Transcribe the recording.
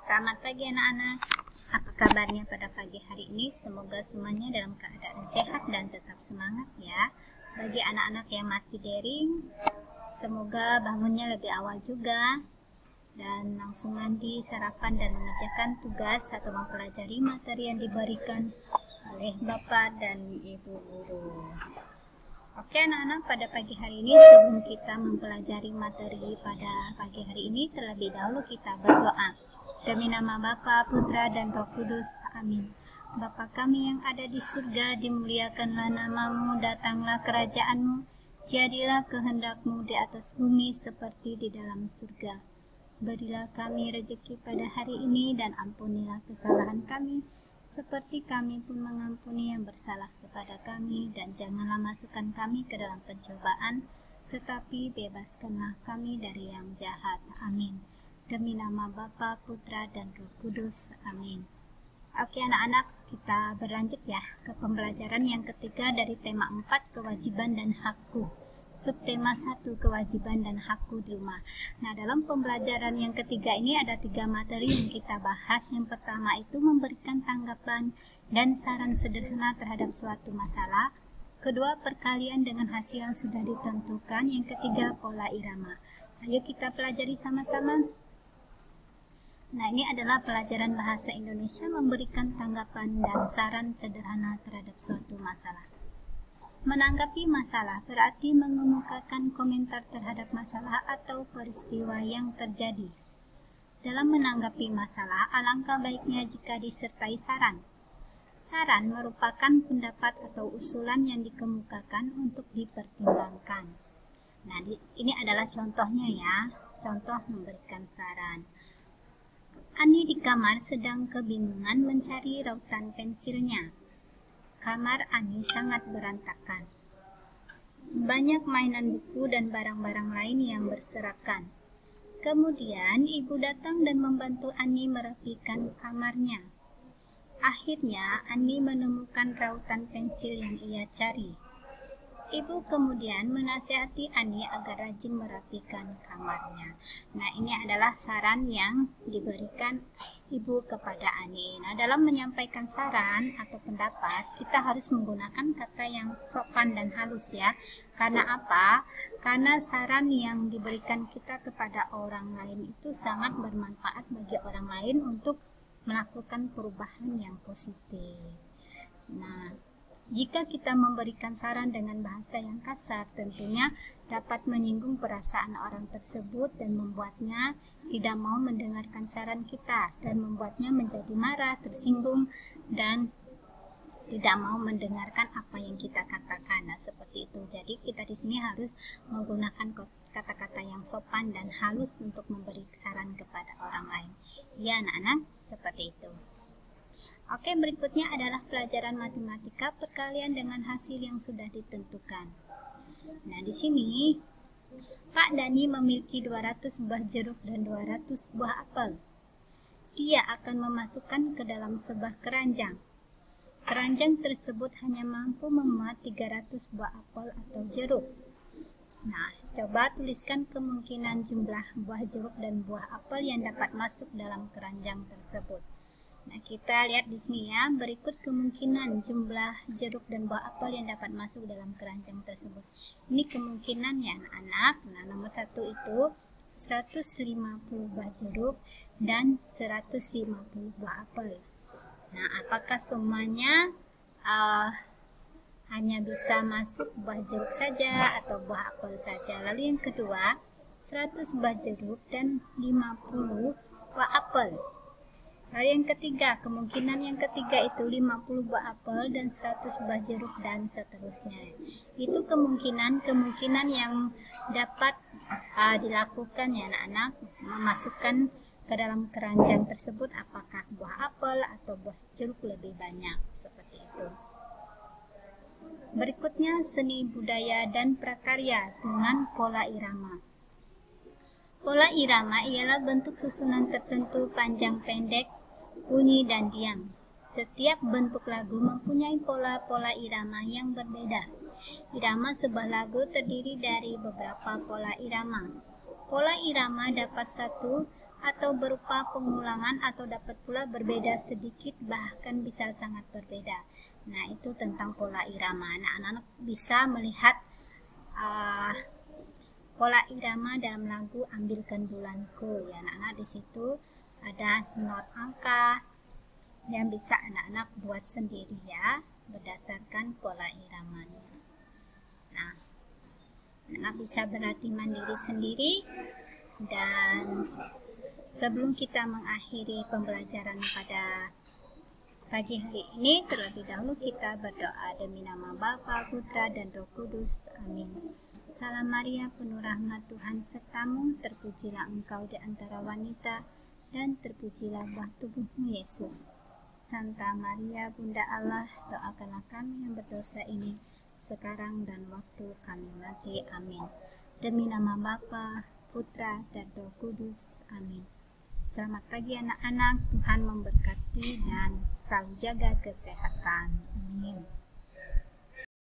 Selamat pagi anak-anak. Apa kabarnya pada pagi hari ini? Semoga semuanya dalam keadaan sehat dan tetap semangat ya. Bagi anak-anak yang masih daring, semoga bangunnya lebih awal juga dan langsung mandi, sarapan dan mengerjakan tugas atau mempelajari materi yang diberikan oleh Bapak dan Ibu guru. Oke anak-anak, pada pagi hari ini sebelum kita mempelajari materi pada pagi hari ini, terlebih dahulu kita berdoa. Demi nama Bapa, Putra, dan Roh Kudus. Amin. Bapa kami yang ada di surga, dimuliakanlah namamu, datanglah kerajaanmu, jadilah kehendakmu di atas bumi seperti di dalam surga. Berilah kami rezeki pada hari ini dan ampunilah kesalahan kami, seperti kami pun mengampuni yang bersalah kepada kami, dan janganlah masukkan kami ke dalam pencobaan, tetapi bebaskanlah kami dari yang jahat. Amin. Demi nama Bapa, Putra, dan Roh Kudus. Amin. Oke anak-anak, kita berlanjut ya ke pembelajaran yang ketiga dari tema 4, kewajiban dan hakku. Subtema 1, kewajiban dan hakku di rumah. Nah, dalam pembelajaran yang ketiga ini ada 3 materi yang kita bahas. Yang pertama itu memberikan tanggapan dan saran sederhana terhadap suatu masalah. Kedua, perkalian dengan hasil yang sudah ditentukan. Yang ketiga, pola irama. Ayo kita pelajari sama-sama. Nah, ini adalah pelajaran bahasa Indonesia memberikan tanggapan dan saran sederhana terhadap suatu masalah. Menanggapi masalah berarti mengemukakan komentar terhadap masalah atau peristiwa yang terjadi. Dalam menanggapi masalah, alangkah baiknya jika disertai saran. Saran merupakan pendapat atau usulan yang dikemukakan untuk dipertimbangkan. Nah, ini adalah contohnya ya, contoh memberikan saran. Ani di kamar sedang kebingungan mencari rautan pensilnya. Kamar Ani sangat berantakan. Banyak mainan buku dan barang-barang lain yang berserakan. Kemudian ibu datang dan membantu Ani merapikan kamarnya. Akhirnya Ani menemukan rautan pensil yang ia cari. Ibu kemudian menasihati Ani agar rajin merapikan kamarnya. Nah, ini adalah saran yang diberikan ibu kepada Ani. Nah, dalam menyampaikan saran atau pendapat, kita harus menggunakan kata yang sopan dan halus ya. Karena apa? Karena saran yang diberikan kita kepada orang lain itu sangat bermanfaat bagi orang lain untuk melakukan perubahan yang positif. Nah, jika kita memberikan saran dengan bahasa yang kasar, tentunya dapat menyinggung perasaan orang tersebut dan membuatnya tidak mau mendengarkan saran kita dan membuatnya menjadi marah, tersinggung, dan tidak mau mendengarkan apa yang kita katakan. Nah, seperti itu. Jadi kita di sini harus menggunakan kata-kata yang sopan dan halus untuk memberi saran kepada orang lain. Ya, anak-anak, seperti itu. Oke, berikutnya adalah pelajaran matematika perkalian dengan hasil yang sudah ditentukan. Nah, di sini Pak Dani memiliki 200 buah jeruk dan 200 buah apel. Dia akan memasukkan ke dalam sebuah keranjang. Keranjang tersebut hanya mampu memuat 300 buah apel atau jeruk. Nah, coba tuliskan kemungkinan jumlah buah jeruk dan buah apel yang dapat masuk dalam keranjang tersebut. Nah, kita lihat di sini ya, berikut kemungkinan jumlah jeruk dan buah apel yang dapat masuk dalam keranjang tersebut. Ini kemungkinan ya anak-anak. Nah, nomor 1 itu 150 buah jeruk dan 150 buah apel. Nah, apakah semuanya hanya bisa masuk buah jeruk saja atau buah apel saja? Lalu yang kedua, 100 buah jeruk dan 50 buah apel. Lalu yang ketiga, kemungkinan yang ketiga itu 50 buah apel dan 100 buah jeruk dan seterusnya. Itu kemungkinan yang dapat dilakukan ya anak-anak, memasukkan ke dalam keranjang tersebut apakah buah apel atau buah jeruk lebih banyak, seperti itu. Berikutnya seni budaya dan prakarya dengan pola irama. Pola irama ialah bentuk susunan tertentu panjang pendek, bunyi dan diam. Setiap bentuk lagu mempunyai pola-pola irama yang berbeda. Irama sebuah lagu terdiri dari beberapa pola irama. Pola irama dapat satu atau berupa pengulangan atau dapat pula berbeda sedikit bahkan bisa sangat berbeda. Nah, itu tentang pola irama. Nah, anak-anak bisa melihat pola irama dalam lagu Ambilkan Bulanku ya anak-anak. Di situ ada not angka yang bisa anak-anak buat sendiri ya berdasarkan pola iramanya. Nah, anak bisa berlatih mandiri sendiri. Dan sebelum kita mengakhiri pembelajaran pada pagi hari ini, terlebih dahulu kita berdoa demi nama Bapa, Putra, dan Roh Kudus. Amin. Salam Maria, penuh rahmat Tuhan sertamu, terpujilah engkau di antara wanita, dan terpujilah buah tubuhmu Yesus. Santa Maria, Bunda Allah, doakanlah kami yang berdosa ini, sekarang dan waktu kami mati. Amin. Demi nama Bapa, Putra, dan Roh Kudus. Amin. Selamat pagi anak-anak, Tuhan memberkati dan selalu jaga kesehatan.